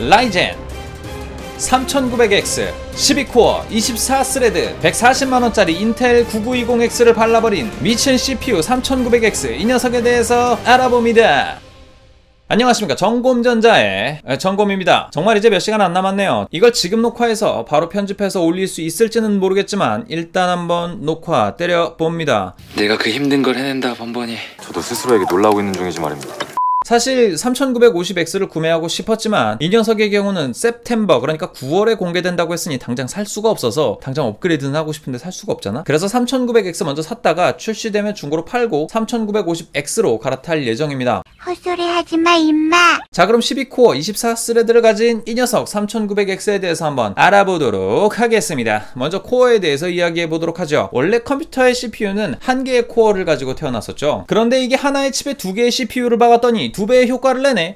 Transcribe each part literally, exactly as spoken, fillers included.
라이젠 삼천구백 엑스 십이 코어 이십사 스레드 백사십만원짜리 인텔 구구이공 엑스를 발라버린 미친 씨피유 삼천구백 엑스, 이 녀석에 대해서 알아봅니다. 안녕하십니까, 정곰전자의 정곰입니다. 정말 이제 몇 시간 안 남았네요. 이걸 지금 녹화해서 바로 편집해서 올릴 수 있을지는 모르겠지만 일단 한번 녹화 때려봅니다. 내가 그 힘든 걸 해낸다 번번이. 저도 스스로에게 놀라고 있는 중이지 말입니다. 사실 삼천구백오십 엑스를 구매하고 싶었지만 이 녀석의 경우는 셉템버, 그러니까 구월에 공개된다고 했으니 당장 살 수가 없어서 당장 업그레이드는 하고 싶은데 살 수가 없잖아. 그래서 삼천구백 엑스 먼저 샀다가 출시되면 중고로 팔고 삼천구백오십 엑스로 갈아탈 예정입니다. 헛소리 하지마 임마. 자, 그럼 십이 코어 이십사 스레드를 가진 이 녀석 삼천구백 엑스에 대해서 한번 알아보도록 하겠습니다. 먼저 코어에 대해서 이야기해보도록 하죠. 원래 컴퓨터의 씨피유는 한 개의 코어를 가지고 태어났었죠. 그런데 이게 하나의 칩에 두 개의 씨피유를 박았더니 두 배의 효과를 내네.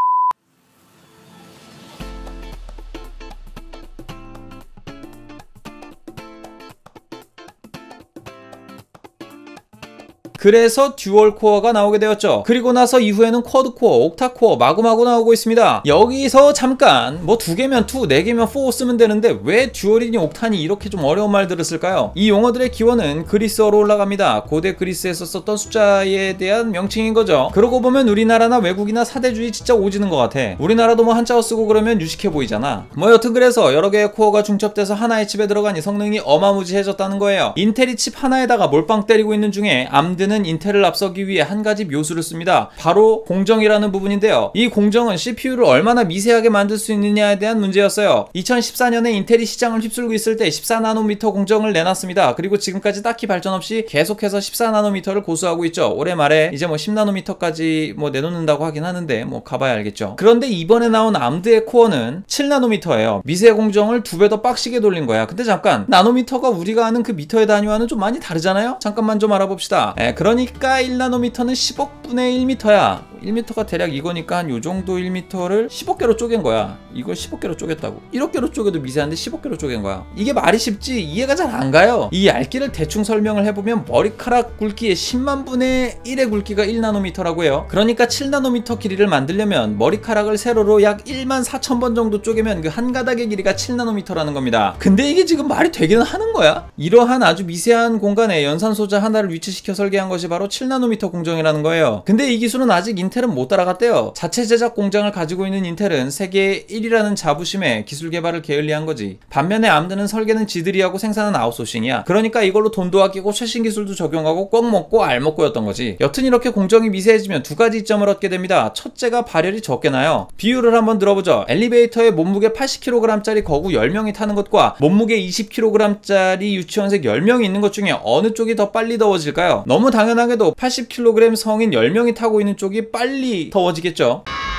그래서 듀얼 코어가 나오게 되었죠. 그리고 나서 이후에는 쿼드 코어, 옥타 코어 마구마구 나오고 있습니다. 여기서 잠깐 뭐 두 개면 투, 네 개면 포 쓰면 되는데 왜 듀얼이니 옥타니 이렇게 좀 어려운 말들을 쓸까요? 이 용어들의 기원은 그리스어로 올라갑니다. 고대 그리스에서 썼던 숫자에 대한 명칭인 거죠. 그러고 보면 우리나라나 외국이나 사대주의 진짜 오지는 것 같아. 우리나라도 뭐 한자어 쓰고 그러면 유식해 보이잖아. 뭐 여튼 그래서 여러 개의 코어가 중첩돼서 하나의 칩에 들어가니 성능이 어마무지해졌다는 거예요. 인텔이 칩 하나에다가 몰빵 때리고 있는 중에 암드는 인텔을 앞서기 위해 한 가지 묘수를 씁니다. 바로 공정이라는 부분인데요. 이 공정은 씨피유를 얼마나 미세하게 만들 수 있느냐에 대한 문제였어요. 이천십사 년에 인텔이 시장을 휩쓸고 있을 때 십사 나노미터 공정을 내놨습니다. 그리고 지금까지 딱히 발전 없이 계속해서 십사 나노미터를 고수하고 있죠. 올해 말에 이제 뭐 십 나노미터까지 뭐 내놓는다고 하긴 하는데 뭐 가봐야 알겠죠. 그런데 이번에 나온 암드의 코어는 칠 나노미터예요. 미세 공정을 두 배 더 빡시게 돌린 거야. 근데 잠깐, 나노미터가 우리가 아는 그 미터의 단위와는 좀 많이 다르잖아요? 잠깐만 좀 알아봅시다. 에, 그러니까 일 나노미터는 십억분의 일 미터야. 일 미터가 대략 이거니까 한 요정도 일 미터를 십억 개로 쪼갠 거야. 이걸 십억 개로 쪼갰다고. 일억 개로 쪼개도 미세한데 십억 개로 쪼갠 거야. 이게 말이 쉽지 이해가 잘 안 가요. 이 얇기를 대충 설명을 해보면 머리카락 굵기의 십만 분의 일의 굵기가 일 나노미터라고 해요. 그러니까 칠 나노미터 길이를 만들려면 머리카락을 세로로 약 일만 사천 번 정도 쪼개면 그 한 가닥의 길이가 칠 나노미터라는 겁니다. 근데 이게 지금 말이 되기는 하는 거야? 이러한 아주 미세한 공간에 연산소자 하나를 위치시켜 설계한 것이 바로 칠 나노미터 공정이라는 거예요. 근데 이 기술은 아직 인텔은 못 따라갔대요. 자체 제작 공장을 가지고 있는 인텔은 세계 일 위라는 자부심에 기술 개발을 게을리한 거지. 반면에 암드는 설계는 지들이 하고 생산은 아웃소싱이야. 그러니까 이걸로 돈도 아끼고 최신 기술도 적용하고 꼭 먹고 알 먹고였던 거지. 여튼 이렇게 공정이 미세해지면 두 가지 이점을 얻게 됩니다. 첫째가 발열이 적게 나요. 비율을 한번 들어보죠. 엘리베이터에 몸무게 팔십 킬로그램짜리 거구 열 명이 타는 것과 몸무게 이십 킬로그램짜리 유치원생 열 명이 있는 것 중에 어느 쪽이 더 빨리 더워질까요? 너무 당연하게도 팔십 킬로그램 성인 열 명이 타고 있는 쪽이 빨리 더워지겠죠.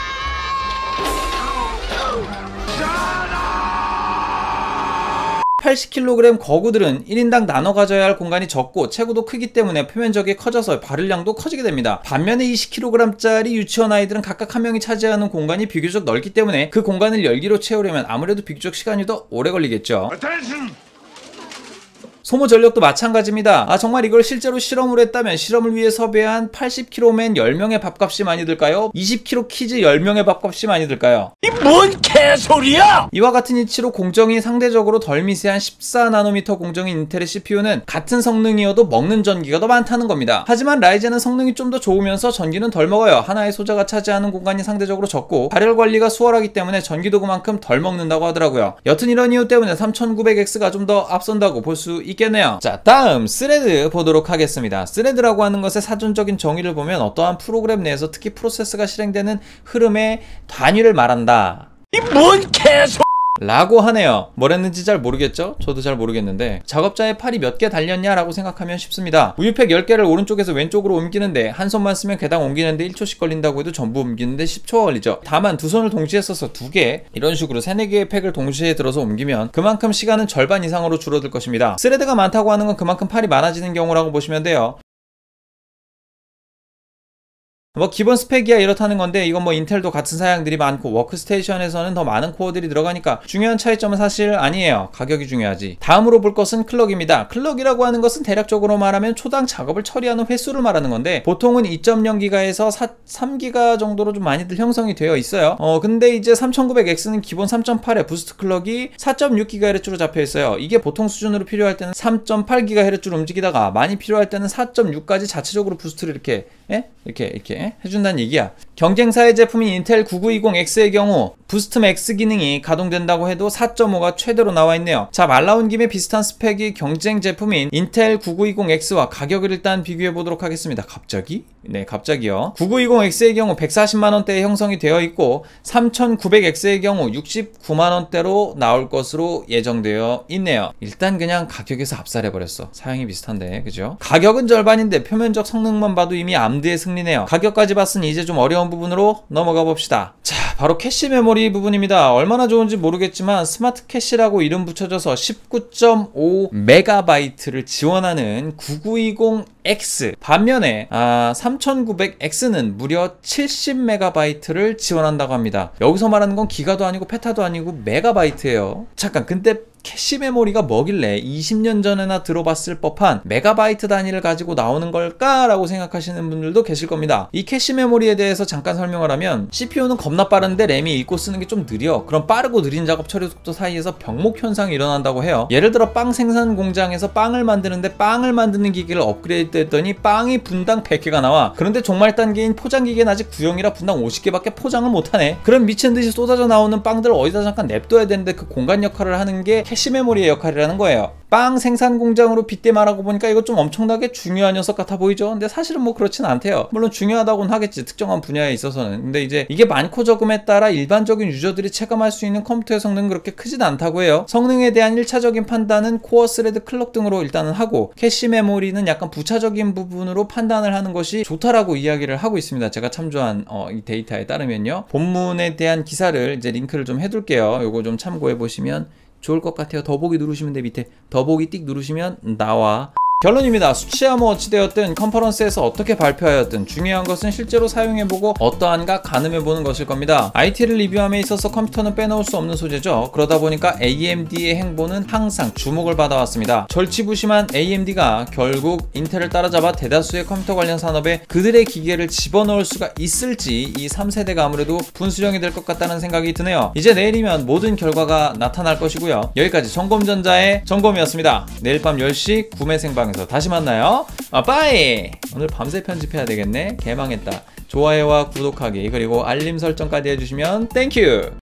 팔십 킬로그램 거구들은 일 인당 나눠 가져야 할 공간이 적고 체구도 크기 때문에 표면적이 커져서 발열량도 커지게 됩니다. 반면에 이십 킬로그램짜리 유치원 아이들은 각각 한 명이 차지하는 공간이 비교적 넓기 때문에 그 공간을 열기로 채우려면 아무래도 비교적 시간이 더 오래 걸리겠죠. 소모 전력도 마찬가지입니다. 아, 정말 이걸 실제로 실험을 했다면 실험을 위해 섭외한 팔십 킬로그램맨 열 명의 밥값이 많이 들까요? 이십 킬로그램 키즈 열 명의 밥값이 많이 들까요? 이 뭔 개소리야! 이와 같은 이치로 공정이 상대적으로 덜 미세한 십사 나노미터 공정인 인텔의 씨피유는 같은 성능이어도 먹는 전기가 더 많다는 겁니다. 하지만 라이젠은 성능이 좀 더 좋으면서 전기는 덜 먹어요. 하나의 소자가 차지하는 공간이 상대적으로 적고 발열 관리가 수월하기 때문에 전기도 그만큼 덜 먹는다고 하더라고요. 여튼 이런 이유 때문에 삼천구백 엑스가 좀 더 앞선다고 볼 수 있겠습니다. 있겠네요. 자, 다음 스레드 보도록 하겠습니다. 스레드라고 하는 것의 사전적인 정의를 보면 어떠한 프로그램 내에서 특히 프로세스가 실행되는 흐름의 단위를 말한다. 이 뭔 개소 라고 하네요. 뭐랬는지 잘 모르겠죠? 저도 잘 모르겠는데 작업자의 팔이 몇 개 달렸냐 라고 생각하면 쉽습니다. 우유팩 열 개를 오른쪽에서 왼쪽으로 옮기는데 한 손만 쓰면 개당 옮기는데 일 초씩 걸린다고 해도 전부 옮기는데 십 초가 걸리죠. 다만 두 손을 동시에 써서 두 개, 이런 식으로 세네 개의 팩을 동시에 들어서 옮기면 그만큼 시간은 절반 이상으로 줄어들 것입니다. 스레드가 많다고 하는 건 그만큼 팔이 많아지는 경우라고 보시면 돼요. 뭐 기본 스펙이야 이렇다는 건데 이건 뭐 인텔도 같은 사양들이 많고 워크스테이션에서는 더 많은 코어들이 들어가니까 중요한 차이점은 사실 아니에요. 가격이 중요하지. 다음으로 볼 것은 클럭입니다. 클럭이라고 하는 것은 대략적으로 말하면 초당 작업을 처리하는 횟수를 말하는 건데 보통은 이 점 영 기가에서 삼 기가 정도로 좀 많이들 형성이 되어 있어요. 어 근데 이제 삼천구백 엑스는 기본 삼 점 팔에 부스트 클럭이 사 점 육 기가헤르츠로 잡혀 있어요. 이게 보통 수준으로 필요할 때는 삼 점 팔 기가헤르츠로 움직이다가 많이 필요할 때는 사 점 육까지 자체적으로 부스트를 이렇게 예? 이렇게 이렇게 해준다는 얘기야. 경쟁사의 제품인 인텔 구구이공 엑스의 경우 부스트 맥스 기능이 가동된다고 해도 사 점 오가 최대로 나와 있네요. 자, 말 나온 김에 비슷한 스펙이 경쟁 제품인 인텔 구구이공 엑스와 가격을 일단 비교해 보도록 하겠습니다. 갑자기? 네, 갑자기요. 구구이공 엑스의 경우 백사십만 원대에 형성이 되어 있고 삼천구백 엑스의 경우 육십구만 원대로 나올 것으로 예정되어 있네요. 일단 그냥 가격에서 압살해버렸어. 사양이 비슷한데, 그죠? 가격은 절반인데 표면적 성능만 봐도 이미 암드의 승리네요. 가격까지 봤으니 이제 좀 어려운 부분으로 넘어가 봅시다. 자, 바로 캐시 메모리 부분입니다. 얼마나 좋은지 모르겠지만 스마트 캐시라고 이름 붙여져서 십구 점 오 메가바이트를 지원하는 구구이공 엑스 반면에 아, 삼천구백 엑스는 무려 칠십 메가바이트를 지원한다고 합니다. 여기서 말하는 건 기가도 아니고 페타도 아니고 메가바이트예요. 잠깐, 근데 캐시 메모리가 뭐길래 이십 년 전에나 들어봤을 법한 메가바이트 단위를 가지고 나오는 걸까? 라고 생각하시는 분들도 계실 겁니다. 이 캐시 메모리에 대해서 잠깐 설명을 하면 씨피유는 겁나 빠른데 램이 읽고 쓰는 게 좀 느려. 그럼 빠르고 느린 작업 처리 속도 사이에서 병목 현상이 일어난다고 해요. 예를 들어 빵 생산 공장에서 빵을 만드는데 빵을 만드는 기계를 업그레이드 했더니 빵이 분당 백 개가 나와. 그런데 종말 단계인 포장 기계는 아직 구형이라 분당 오십 개밖에 포장을 못하네. 그럼 미친듯이 쏟아져 나오는 빵들을 어디다 잠깐 냅둬야 되는데 그 공간 역할을 하는 게 캐시 메모리의 역할이라는 거예요. 빵 생산 공장으로 빗대 말하고 보니까 이거 좀 엄청나게 중요한 녀석 같아 보이죠? 근데 사실은 뭐 그렇진 않대요. 물론 중요하다고는 하겠지, 특정한 분야에 있어서는. 근데 이제 이게 많고 적음에 따라 일반적인 유저들이 체감할 수 있는 컴퓨터의 성능은 그렇게 크진 않다고 해요. 성능에 대한 일차적인 판단은 코어 스레드 클럭 등으로 일단은 하고 캐시 메모리는 약간 부차적인 부분으로 판단을 하는 것이 좋다라고 이야기를 하고 있습니다. 제가 참조한 어, 이 데이터에 따르면요. 본문에 대한 기사를 이제 링크를 좀 해둘게요. 요거 좀 참고해 보시면 좋을 것 같아요. 더보기 누르시면 돼. 밑에 더보기 띡 누르시면 나와. 결론입니다. 수치야 뭐 어찌되었든 컨퍼런스에서 어떻게 발표하였든 중요한 것은 실제로 사용해보고 어떠한가 가늠해보는 것일 겁니다. 아이티를 리뷰함에 있어서 컴퓨터는 빼놓을 수 없는 소재죠. 그러다 보니까 에이엠디의 행보는 항상 주목을 받아왔습니다. 절치부심한 에이엠디가 결국 인텔을 따라잡아 대다수의 컴퓨터 관련 산업에 그들의 기계를 집어넣을 수가 있을지 이 삼 세대가 아무래도 분수령이 될 것 같다는 생각이 드네요. 이제 내일이면 모든 결과가 나타날 것이고요. 여기까지 점검전자의 점검이었습니다. 내일 밤 열 시 구매 생방 에서 다시 만나요. 아, 빠이! 오늘 밤새 편집해야 되겠네. 개망했다. 좋아요와 구독하기 그리고 알림 설정까지 해주시면 땡큐!